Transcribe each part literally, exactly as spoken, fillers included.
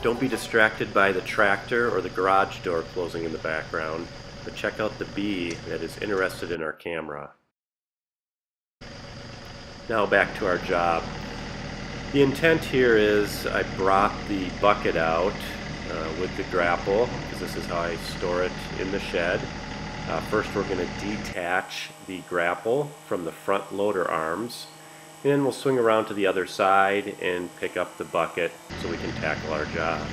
Don't be distracted by the tractor or the garage door closing in the background, but check out the bee that is interested in our camera. Now back to our job. The intent here is I brought the bucket out uh, with the grapple, because this is how I store it in the shed. Uh, first we're going to detach the grapple from the front loader arms, and then we'll swing around to the other side and pick up the bucket so we can tackle our job.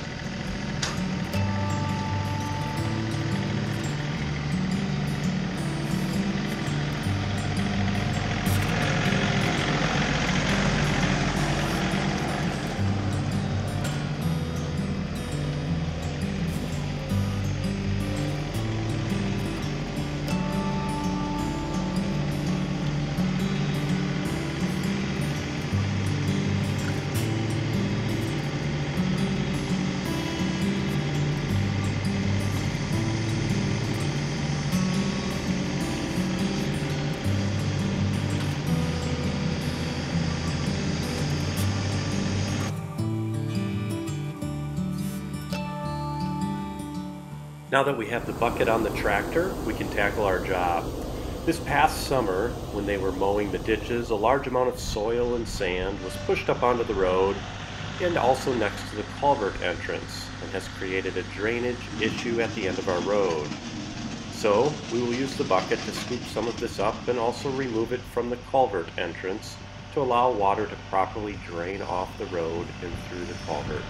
Now that we have the bucket on the tractor, we can tackle our job. This past summer, when they were mowing the ditches, a large amount of soil and sand was pushed up onto the road and also next to the culvert entrance, and has created a drainage issue at the end of our road. So we will use the bucket to scoop some of this up and also remove it from the culvert entrance to allow water to properly drain off the road and through the culvert.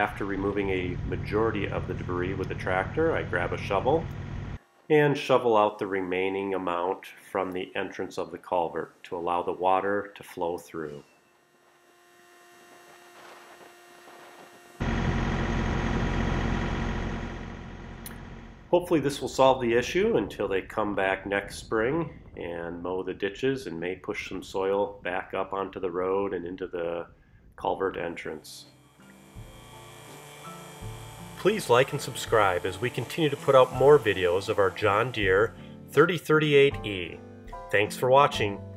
after removing a majority of the debris with the tractor, I grab a shovel and shovel out the remaining amount from the entrance of the culvert to allow the water to flow through. Hopefully this will solve the issue until they come back next spring and mow the ditches and may push some soil back up onto the road and into the culvert entrance. Please like and subscribe as we continue to put out more videos of our John Deere thirty thirty-eight E. Thanks for watching.